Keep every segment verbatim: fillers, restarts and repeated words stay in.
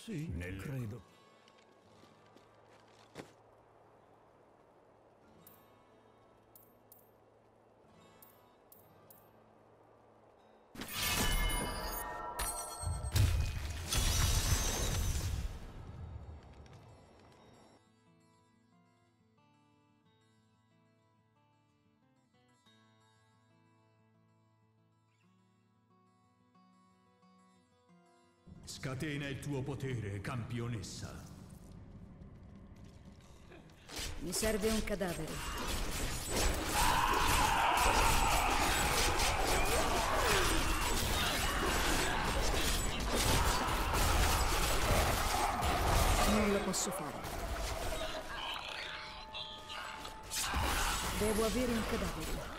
Sì, nel... credo. Scatena il tuo potere, campionessa. Mi serve un cadavere. Non lo posso fare. Devo avere un cadavere.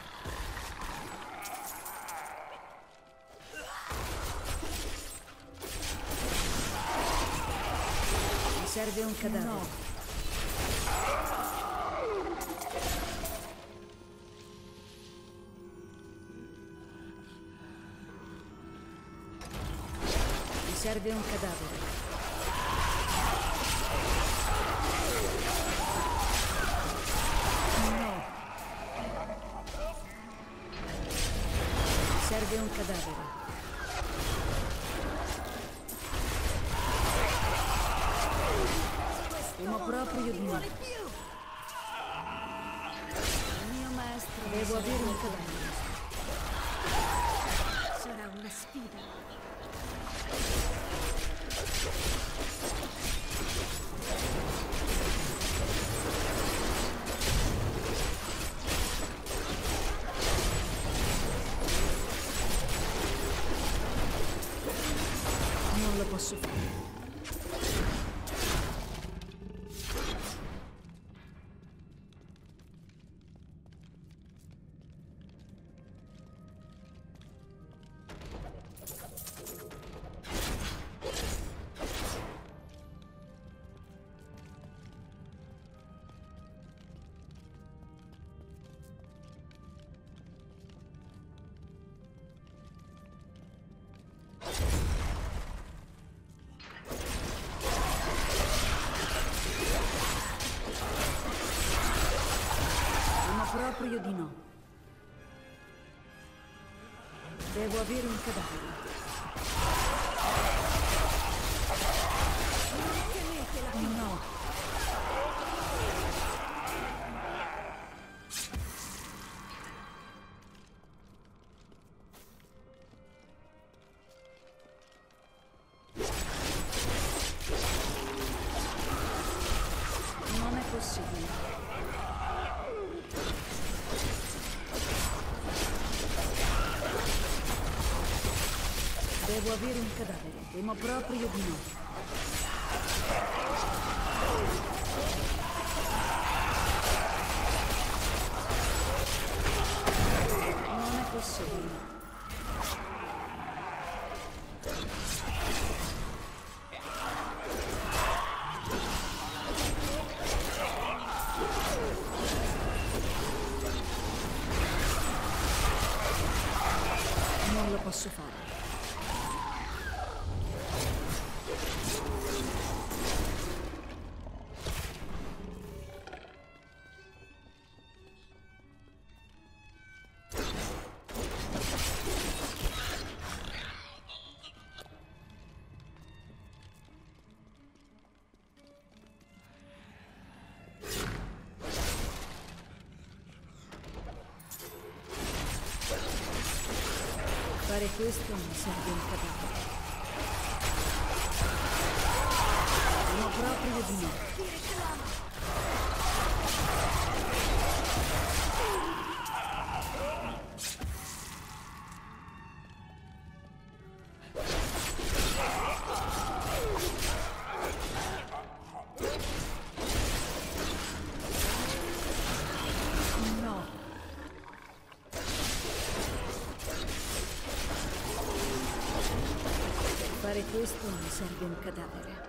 Serve un cadavere. No. Mi serve un cadavere. No. Mi serve un cadavere. Temo proprio di no. Il mio maestro. Devo avere un cadavere. Sarà una sfida. Non lo posso fare. Proprio di no. Devo avere un cadavere. No. Non è possibile. Devo avere un cadavere, temo proprio di no. Non è possibile. Non lo posso fare. Fare questo mi serve un cadavere. No, proprio di no. Per fare questo mi serve un cadavere.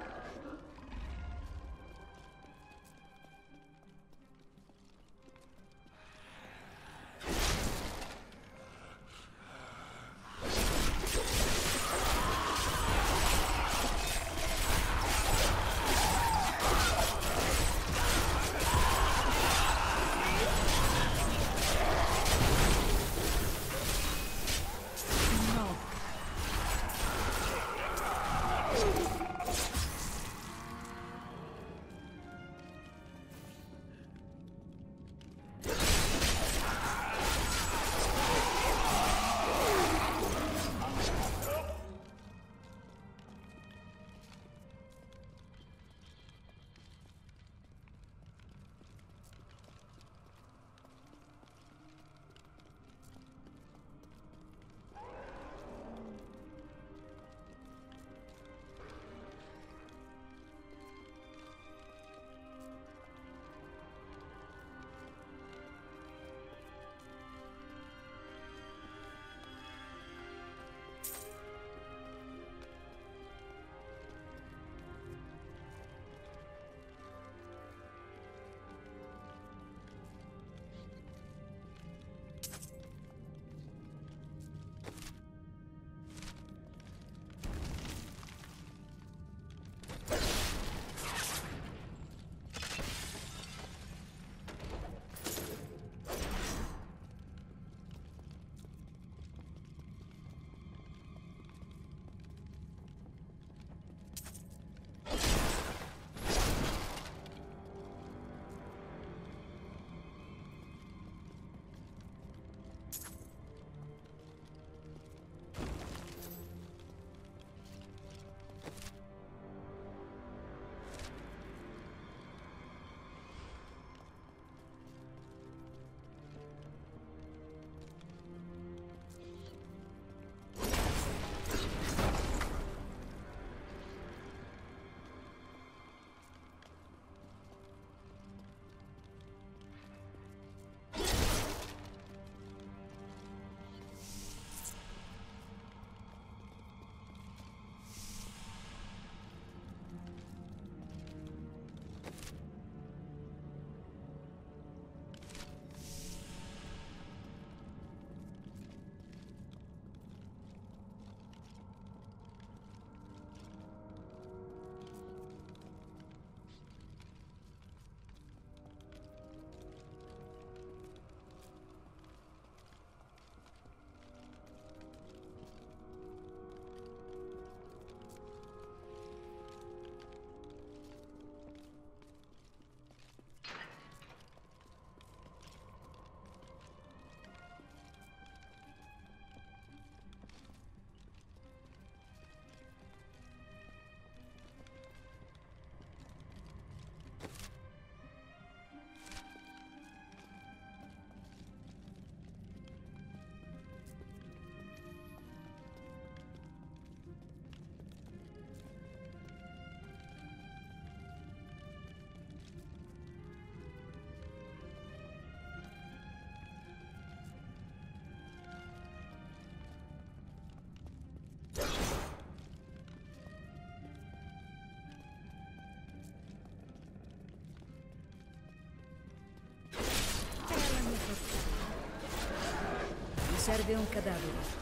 serve un cadavere.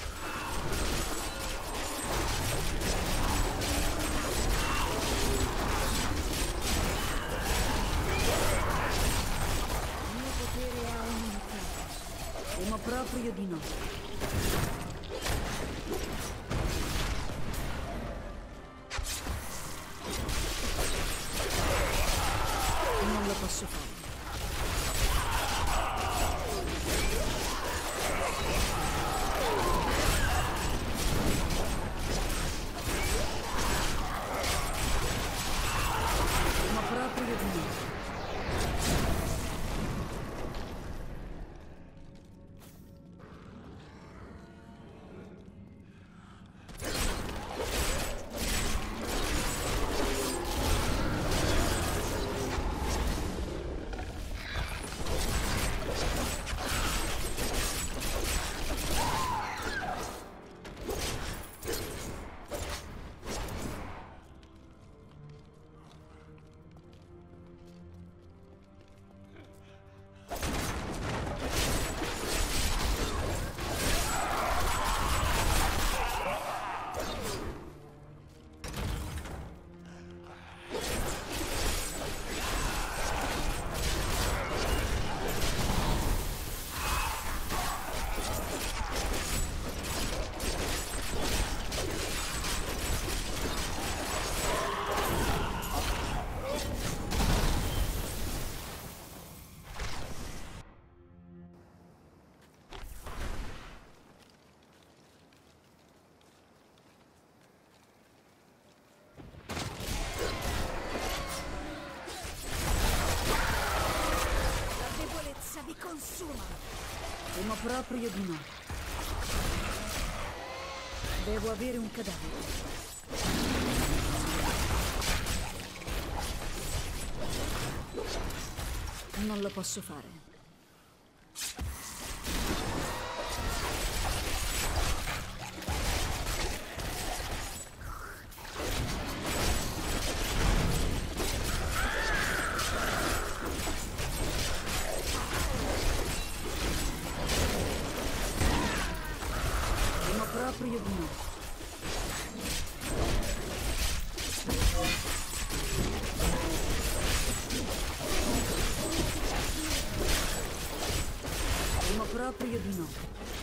Il mio potere è aumentato. Temo proprio di no. Non lo posso fare. Temo proprio di no. Mi consuma. Temo proprio di no. Devo avere un cadavere. Non lo posso fare. Proprio di no. Temo proprio di no.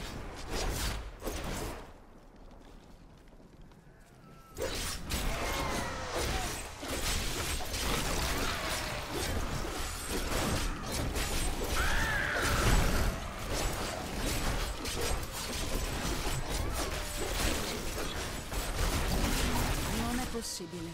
Possibile.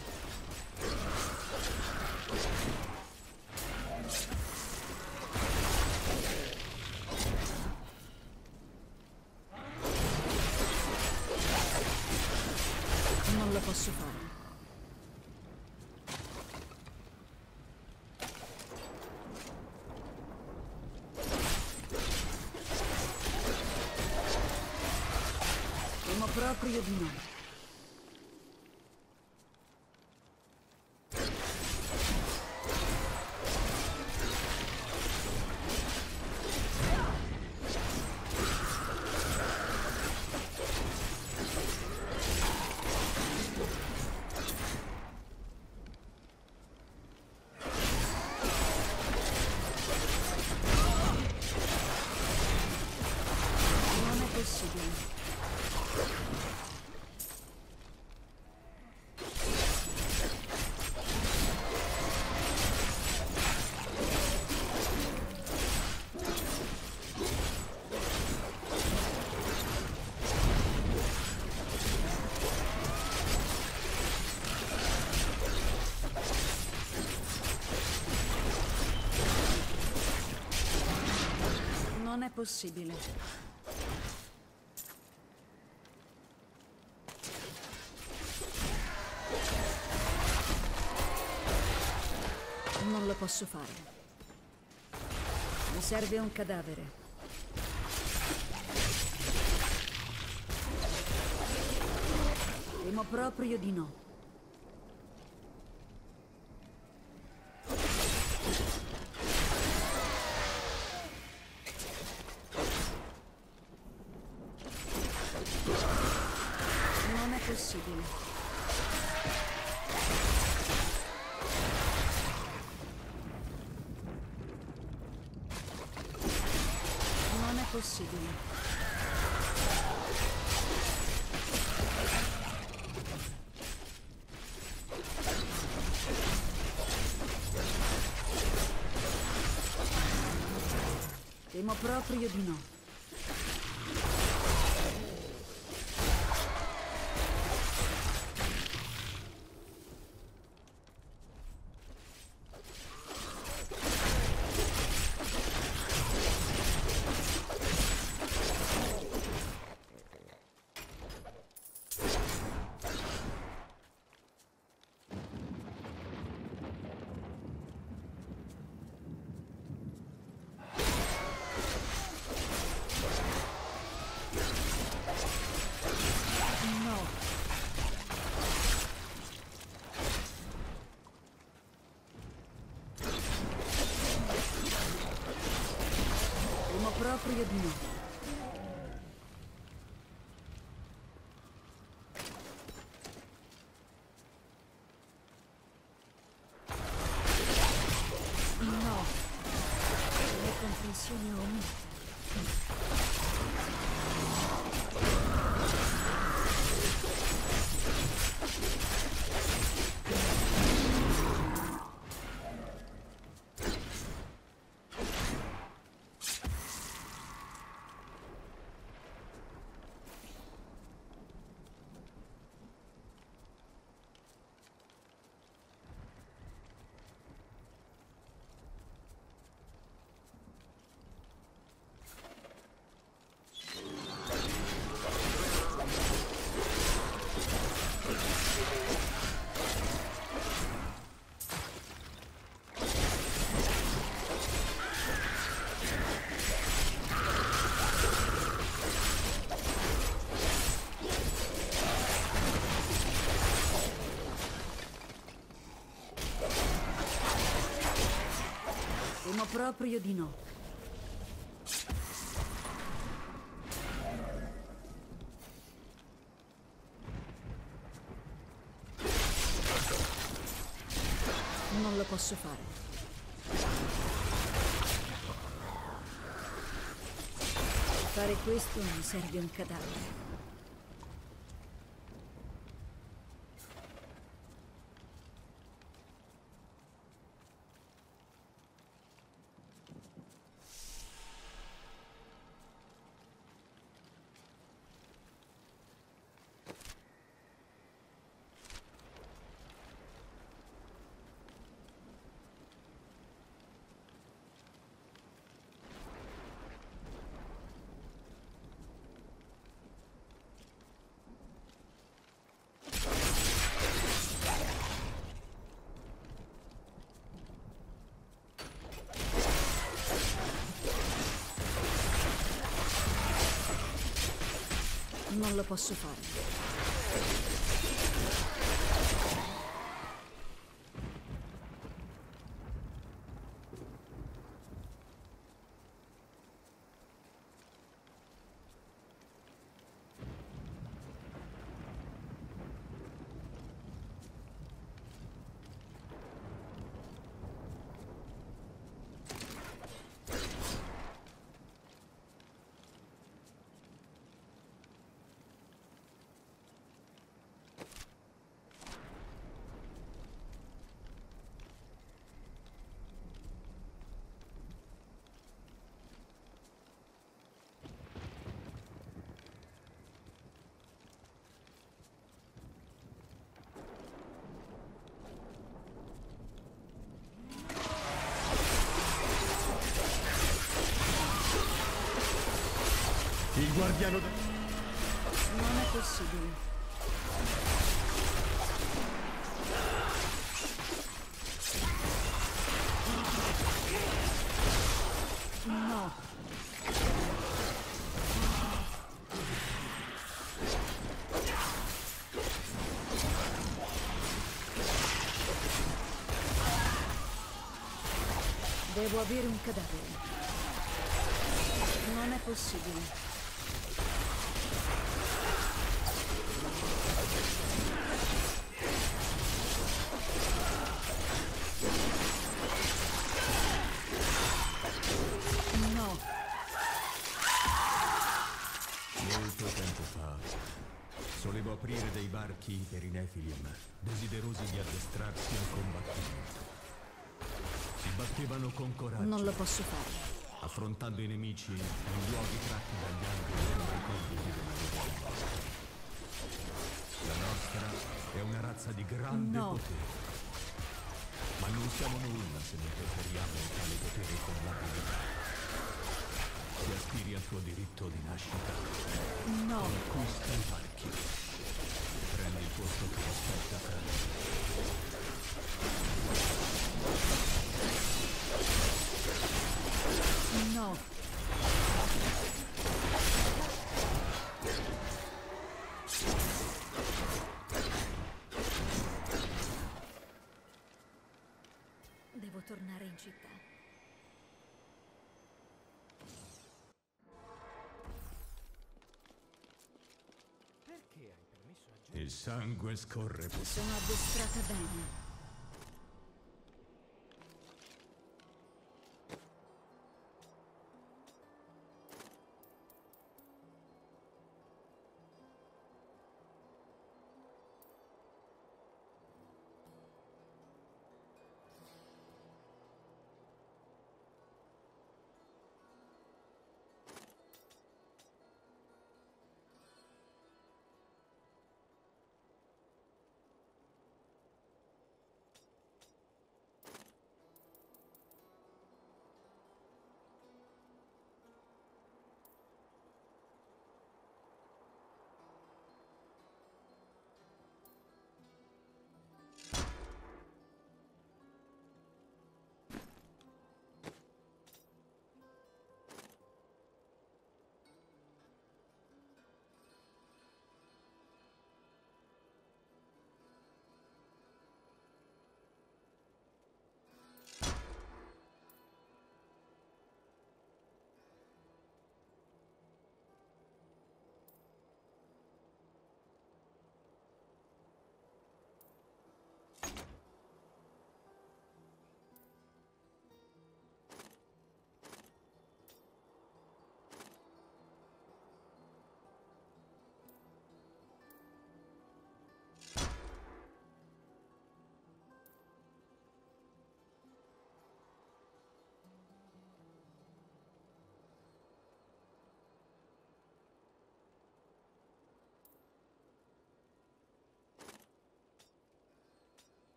Non lo posso fare. Temo proprio di no. Non è possibile. Non lo posso fare. Mi serve un cadavere. Temo proprio di no. possibile. Non è possibile. Temo proprio di no. Proprio di no. No. Le comprensioni omette. Temo proprio di no. Non lo posso fare. Per fare questo mi serve un cadavere. Non lo posso fare. Il guardiano... Non è possibile. No. Devo avere un cadavere. Non è possibile. Molto tempo fa solevo aprire dei barchi per i Nephilim, desiderosi di addestrarsi al combattimento. Si battevano con coraggio, Non lo posso fare. affrontando i nemici in luoghi tratti dagli angeli come i corpi della vita. La nostra è una razza di grande No. potere. Ma non siamo nulla se non preferiamo tale potere con l'abilità. Se aspiri al tuo diritto di nascita, No. conquista il marchio. Prendi il posto che aspetta a te. No. Devo tornare in città. Perché hai permesso a Jack? Il sangue scorre per Sono addestrata bene.